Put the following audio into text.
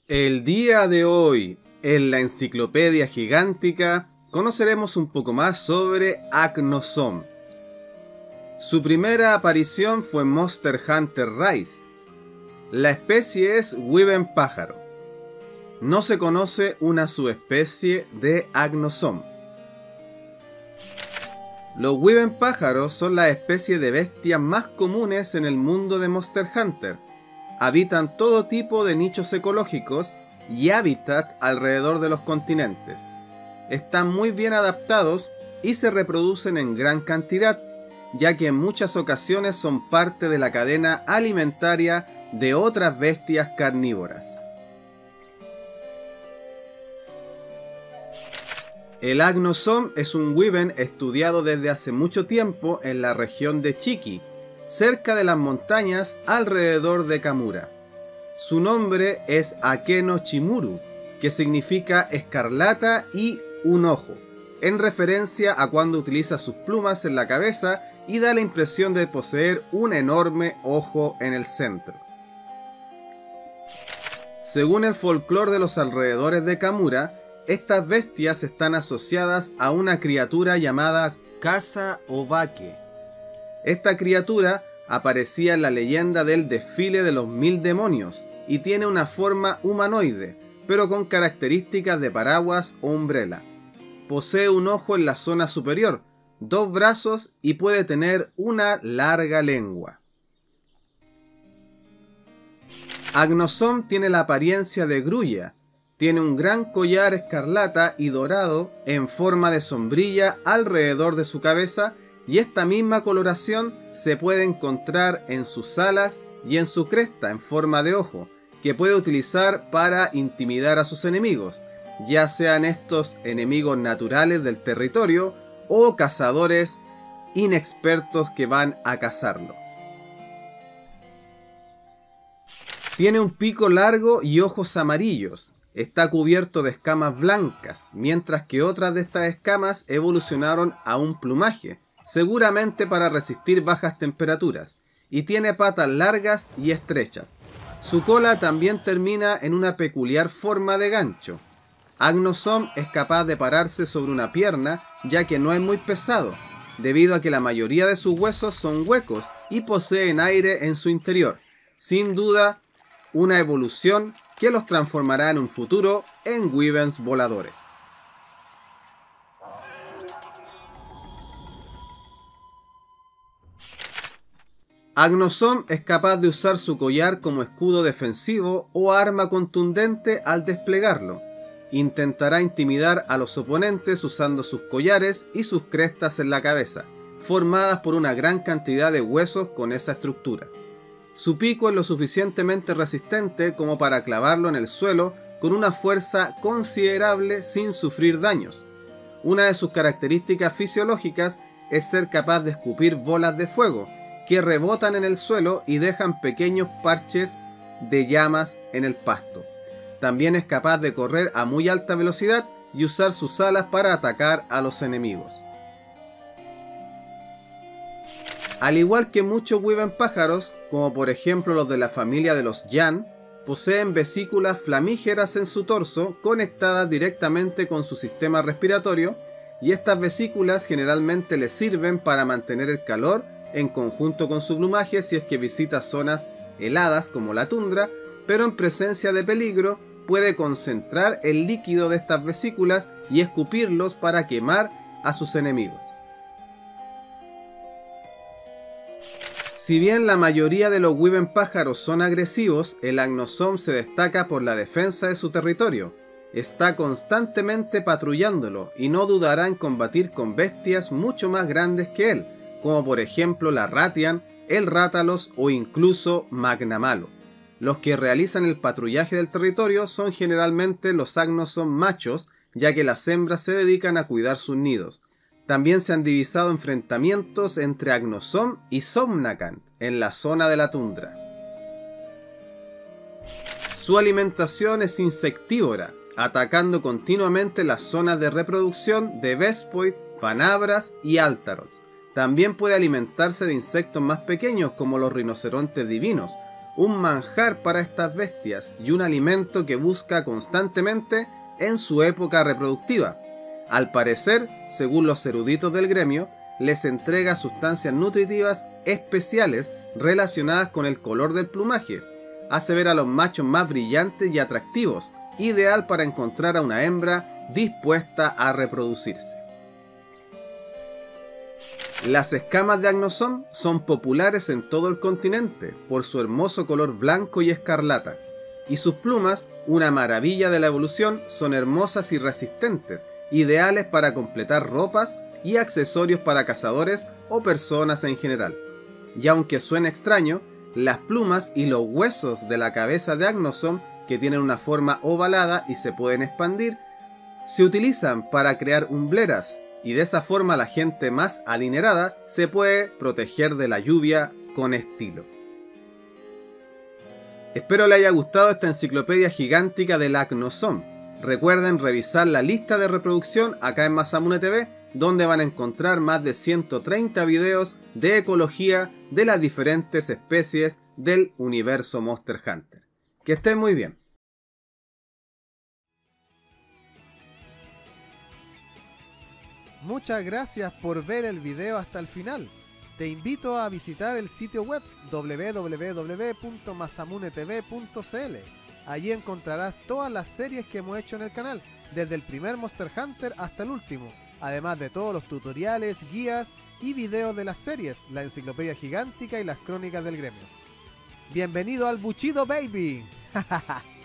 El día de hoy, en la Enciclopedia Gigántica, conoceremos un poco más sobre Agnosom. Su primera aparición fue en Monster Hunter Rise. La especie es Wyvern pájaro. No se conoce una subespecie de Agnosom. Los Wyvern pájaros son las especies de bestias más comunes en el mundo de Monster Hunter. Habitan todo tipo de nichos ecológicos y hábitats alrededor de los continentes. Están muy bien adaptados y se reproducen en gran cantidad, ya que en muchas ocasiones son parte de la cadena alimentaria de otras bestias carnívoras. El Agnosom es un Wyvern estudiado desde hace mucho tiempo en la región de Chiki, cerca de las montañas alrededor de Kamura. Su nombre es Akeno Chimuru, que significa escarlata y un ojo, en referencia a cuando utiliza sus plumas en la cabeza y da la impresión de poseer un enorme ojo en el centro. Según el folclore de los alrededores de Kamura, estas bestias están asociadas a una criatura llamada Kasa Obake. Esta criatura aparecía en la leyenda del desfile de los 1000 demonios y tiene una forma humanoide, pero con características de paraguas o umbrella. Posee un ojo en la zona superior, 2 brazos y puede tener una larga lengua. Agnosom tiene la apariencia de grulla. Tiene un gran collar escarlata y dorado en forma de sombrilla alrededor de su cabeza, y esta misma coloración se puede encontrar en sus alas y en su cresta en forma de ojo, que puede utilizar para intimidar a sus enemigos, ya sean estos enemigos naturales del territorio o cazadores inexpertos que van a cazarlo. Tiene un pico largo y ojos amarillos. Está cubierto de escamas blancas, mientras que otras de estas escamas evolucionaron a un plumaje, seguramente para resistir bajas temperaturas, y tiene patas largas y estrechas. Su cola también termina en una peculiar forma de gancho. Agnosom es capaz de pararse sobre una pierna, ya que no es muy pesado, debido a que la mayoría de sus huesos son huecos y poseen aire en su interior. Sin duda, una evolución que los transformará en un futuro en Wyverns voladores. Agnosom es capaz de usar su collar como escudo defensivo o arma contundente al desplegarlo. Intentará intimidar a los oponentes usando sus collares y sus crestas en la cabeza, formadas por una gran cantidad de huesos con esa estructura. Su pico es lo suficientemente resistente como para clavarlo en el suelo con una fuerza considerable sin sufrir daños. Una de sus características fisiológicas es ser capaz de escupir bolas de fuego, que rebotan en el suelo y dejan pequeños parches de llamas en el pasto. También es capaz de correr a muy alta velocidad y usar sus alas para atacar a los enemigos. Al igual que muchos Wyvern pájaros, como por ejemplo los de la familia de los Yan, poseen vesículas flamígeras en su torso conectadas directamente con su sistema respiratorio, y estas vesículas generalmente les sirven para mantener el calor en conjunto con su plumaje si es que visita zonas heladas como la tundra, pero en presencia de peligro puede concentrar el líquido de estas vesículas y escupirlos para quemar a sus enemigos. Si bien la mayoría de los Wyvern pájaros son agresivos, el Agnosom se destaca por la defensa de su territorio. Está constantemente patrullándolo y no dudará en combatir con bestias mucho más grandes que él, como por ejemplo la Ratian, el Rátalos o incluso Magnamalo. Los que realizan el patrullaje del territorio son generalmente los Agnosom machos, ya que las hembras se dedican a cuidar sus nidos. También se han divisado enfrentamientos entre Agnosom y Somnakant en la zona de la tundra. Su alimentación es insectívora, atacando continuamente las zonas de reproducción de Vespoid, Fanabras y Altarots. También puede alimentarse de insectos más pequeños como los rinocerontes divinos, un manjar para estas bestias y un alimento que busca constantemente en su época reproductiva. Al parecer, según los eruditos del gremio, les entrega sustancias nutritivas especiales relacionadas con el color del plumaje. Hace ver a los machos más brillantes y atractivos, ideal para encontrar a una hembra dispuesta a reproducirse. Las escamas de Agnosom son populares en todo el continente por su hermoso color blanco y escarlata, y sus plumas, una maravilla de la evolución, son hermosas y resistentes, ideales para completar ropas y accesorios para cazadores o personas en general. Y aunque suene extraño, las plumas y los huesos de la cabeza de Agnosom, que tienen una forma ovalada y se pueden expandir, se utilizan para crear umbleras, y de esa forma la gente más adinerada se puede proteger de la lluvia con estilo. Espero les haya gustado esta enciclopedia gigántica del Agnosom. Recuerden revisar la lista de reproducción acá en Masamune TV, donde van a encontrar más de 130 videos de ecología de las diferentes especies del universo Monster Hunter. Que estén muy bien. Muchas gracias por ver el video hasta el final. Te invito a visitar el sitio web www.masamunetv.cl. Allí encontrarás todas las series que hemos hecho en el canal, desde el primer Monster Hunter hasta el último, además de todos los tutoriales, guías y videos de las series, la enciclopedia gigántica y las crónicas del gremio. ¡Bienvenido al Bushido Baby!